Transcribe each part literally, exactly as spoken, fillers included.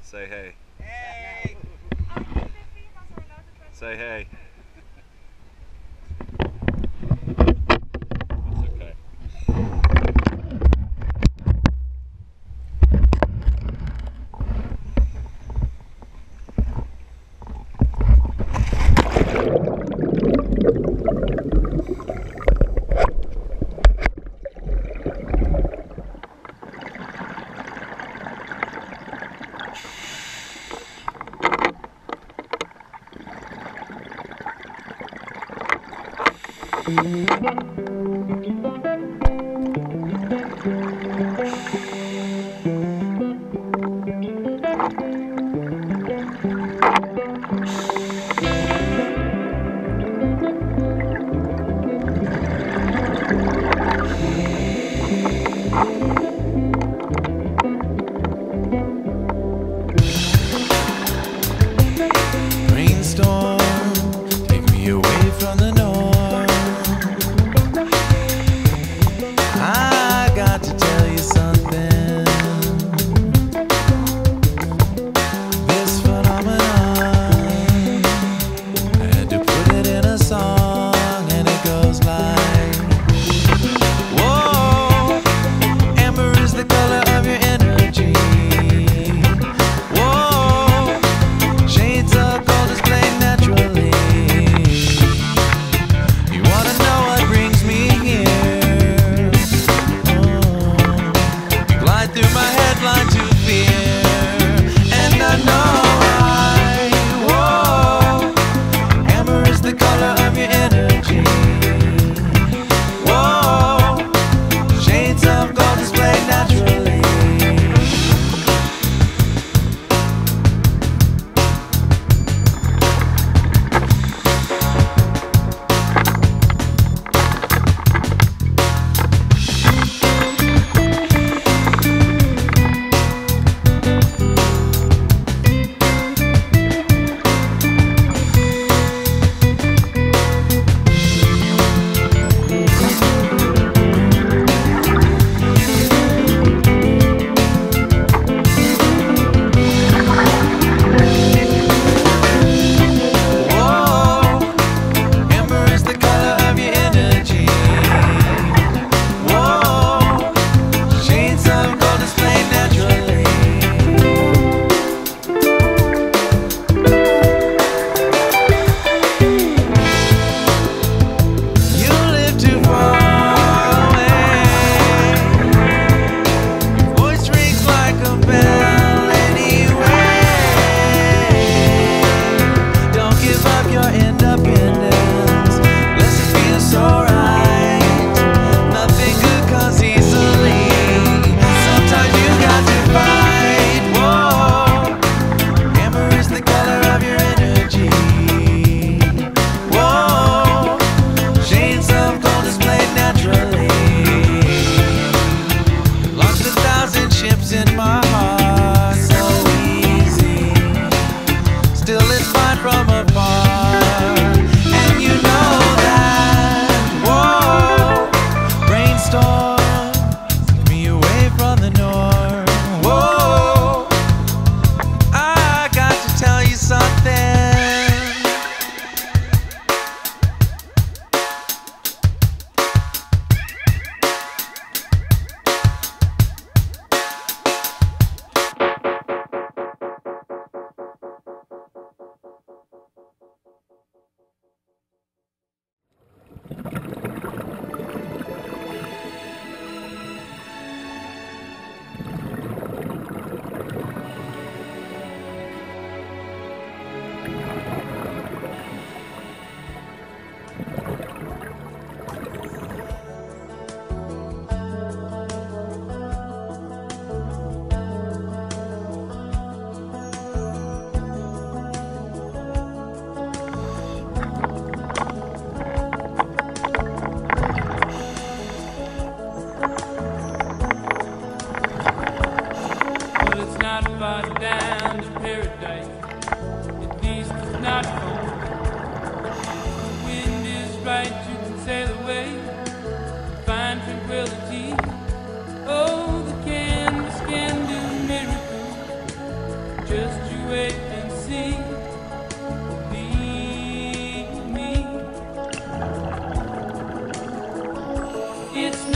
Say hey. Hey! Say hey.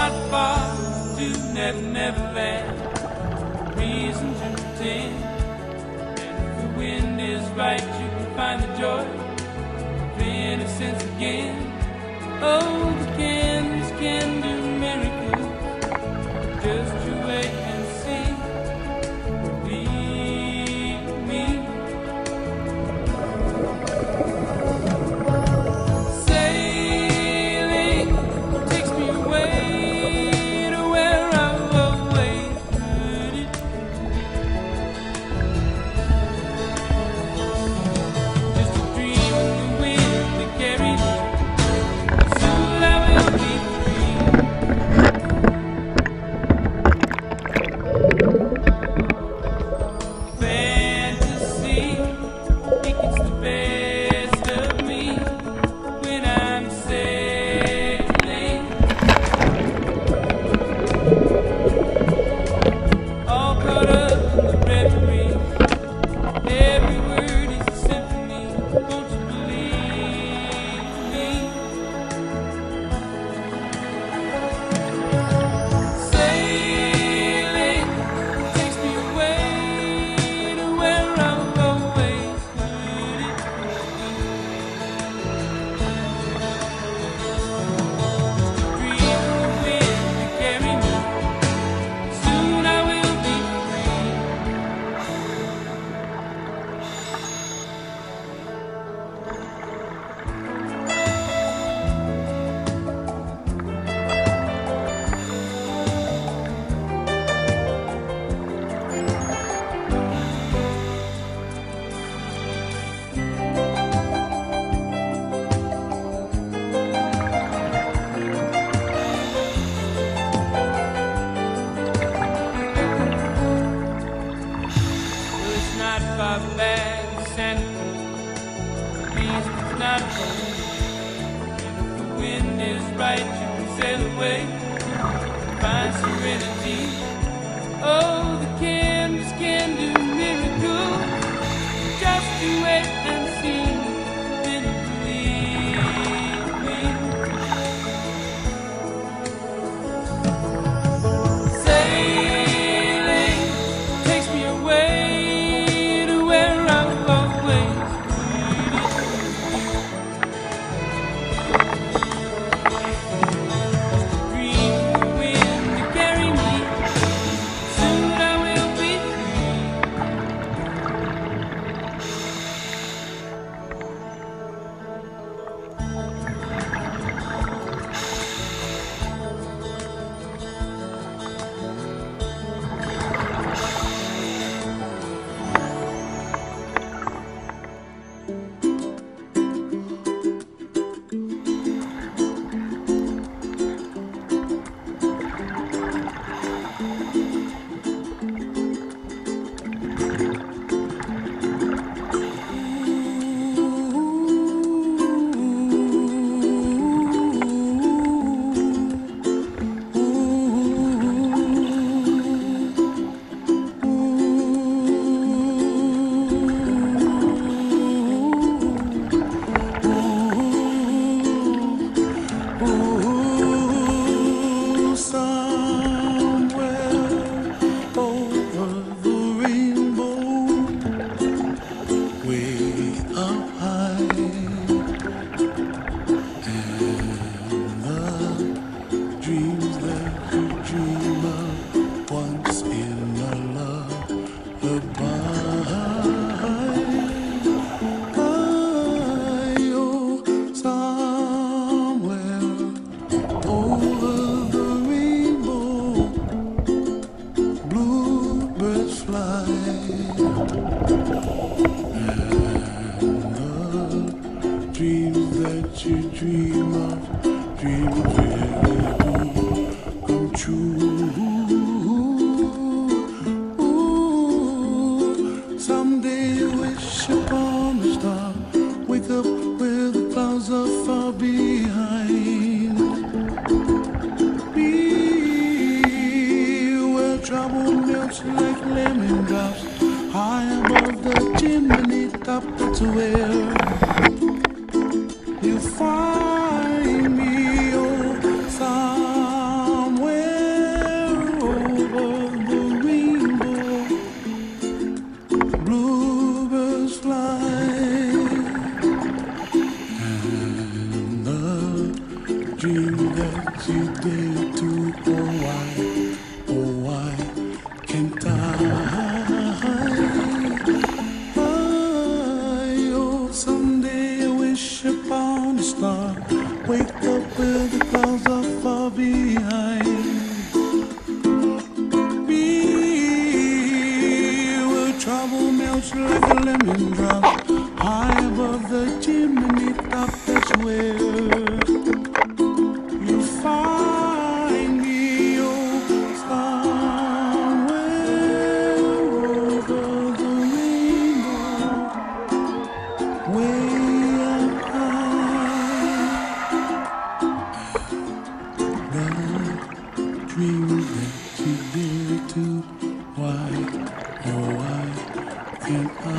not far to never, never land. Reason to pretend. And if the wind is right, you can find the joy of innocence again. Oh, the candles can do miracles. Just you wait and see. Believe me. Sailing takes me away to where I've always heard it. Just a dream in the wind that carries me. Soon I will be free. Fantasy, it gets the best of me when I'm sailing. All caught up in the reverie. Every word is a symphony. Won't you believe me? Sailing takes me away to where I've always heard it. Dream of the wind to carry me. Soon I will be free. Well, it's not far back to Santa Cruz. The breeze is not cold. And if the wind is right, you can sail away. Find serenity. Oh, the candles can do miracles. Just you wait and see. Then you believe me. Sailing takes me away to where I've always heard it. Dream of the wind to carry me. Soon I will be free. Ooh, somewhere over the rainbow, way up high, and the dreams that you dream of once in a lullaby. Oh, somewhere over the rainbow, bluebirds fly, and the dreams that you dream of, dreams really do come true. Ooh, someday wish upon a star, wake up where the clouds are far behind. Be where trouble melts like lemon drops, high above the chimney top. That's where you find me. Oh, some dream that you did too. Oh why, oh why can't I? I oh someday I wish upon a star. Wake up where the clouds are far behind. Be where trouble melts like a lemon drop. High above the chimney top, that's where you find me, oh, somewhere over the rainbow, way up high. The dream that you did too. Why, oh, why can't I?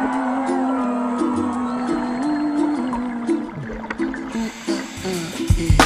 Yeah.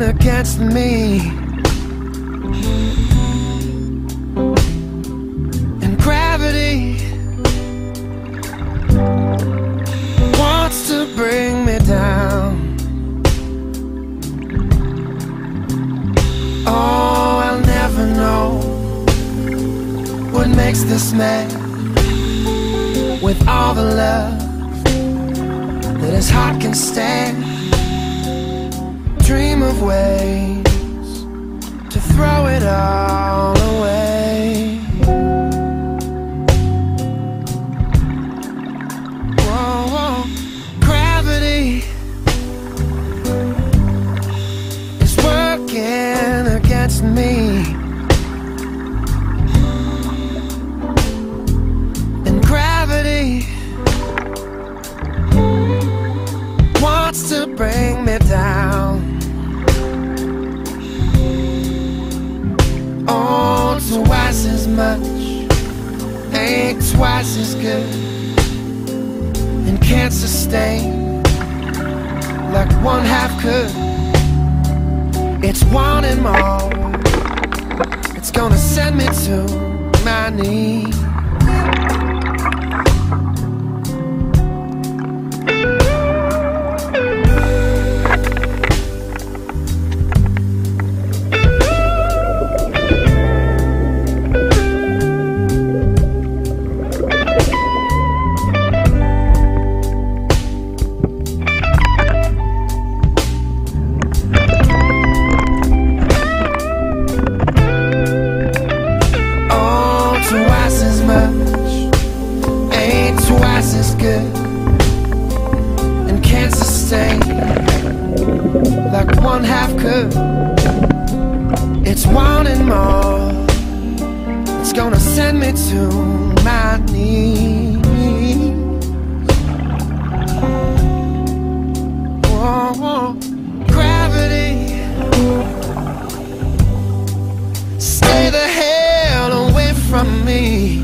against me, and gravity wants to bring me down. Oh, I'll never know what makes this man, with all the love that his heart can stand. Dream of ways to throw it all away. Whoa, whoa. Gravity is working against me, and gravity wants to bring me down. Oh, twice as much ain't twice as good, and can't sustain like one half could. It's wanting more, it's gonna send me to my knees. Like one half could. It's wanting more, it's gonna send me to my knees. Whoa, whoa. Gravity, stay the hell away from me.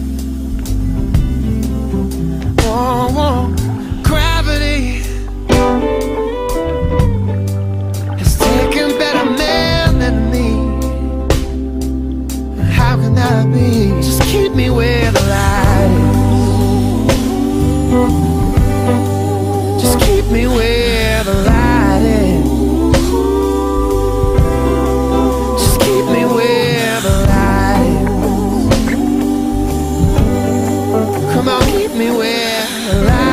Whoa, whoa. Gravity has taken better men than me. How can that be? Just keep me where the light is. Just keep me where the light is. Just keep me where the light is. Come on, keep me where the light is.